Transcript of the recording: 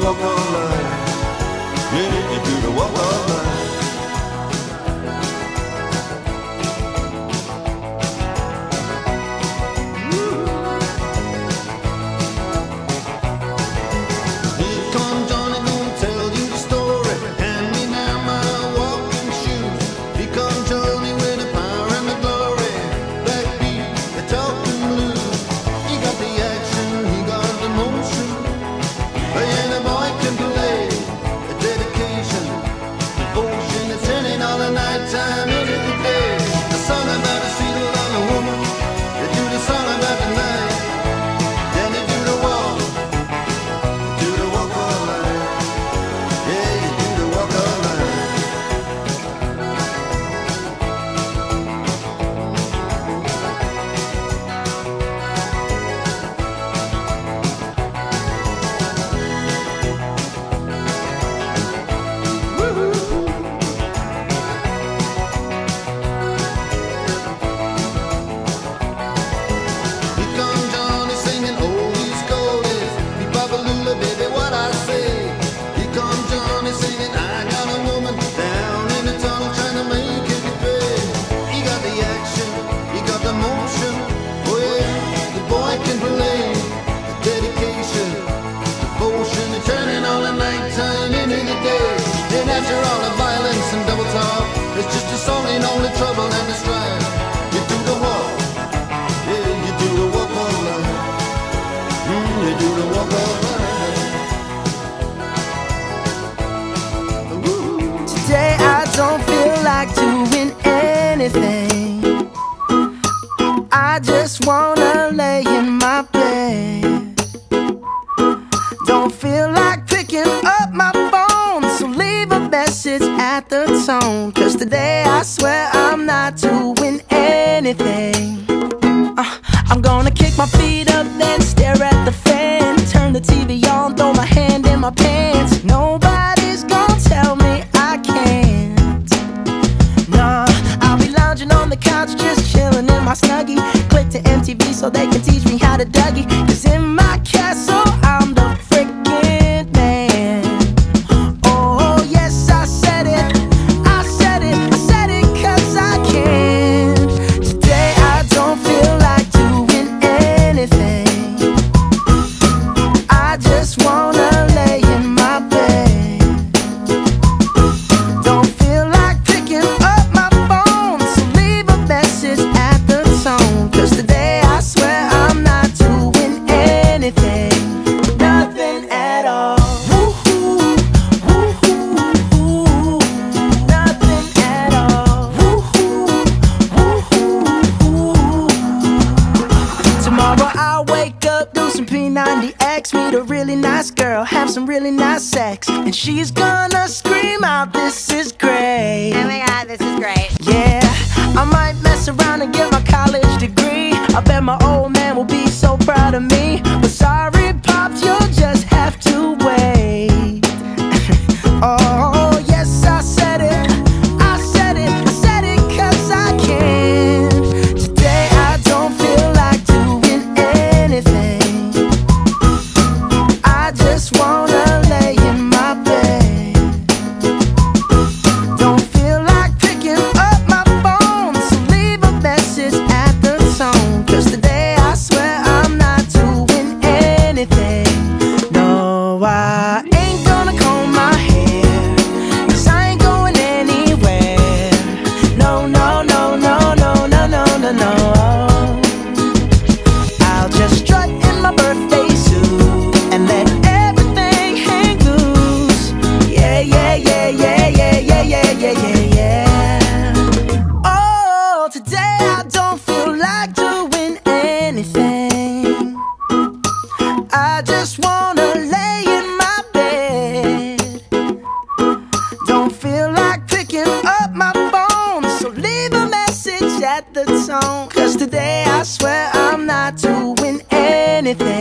walk of life. Yeah, you do the walk of life. Today I don't feel like doing anything. I just wanna lay in my bed. Don't feel like picking up my phone, so leave a message at the tone. 'Cause today I swear I'm not doing anything. I'm gonna kick my feet up, then stare at the fan. Turn the TV on, throw my hand in my pants. Nobody's gonna tell me I can't. Nah, I'll be lounging on the couch, just chilling in my Snuggie. Click to MTV so they can teach me how to Dougie. 'Cause in my castle, I'm the freaking man. Oh yes, I said it, I said it, I said it 'cause I can. Today I don't feel like doing anything. I just wanna lay in my bed. Don't feel like picking up my phone, so leave a message at the tone. 'Cause today I swear I'm not doing anything. Nothing at all. Woo-hoo, woo-hoo, nothing at all. Woo-hoo, woo-hoo. Tomorrow I'll wake up, do some P90X, meet a really nice girl, have some really nice sex, and she's gonna scream out, "This is great." Oh my god, this is great. Yeah, I might mess around and get my college degree. I bet my old man will be so proud of me. But sorry, Pops, you'll just have to wait. Oh, yes, I said it, I said it, I said it 'cause I can. Today I don't feel like doing anything. I just wanna lay in my bed. Don't feel like picking up my phone, so leave a message at the tone. 'Cause today I swear I'm not doing anything. No, I ain't gonna comb my hair, 'cause I ain't going anywhere. No, no, no, no, no, no, no, no, no. I'll just strut in my birthday suit and let everything hang loose. Yeah, yeah, yeah, yeah, yeah, yeah, yeah, yeah, yeah, yeah. Oh, today I don't feel like doing anything. I just wanna lay in my bed. Don't feel like picking up my phone, so leave a message at the tone. 'Cause today I swear I'm not doing anything.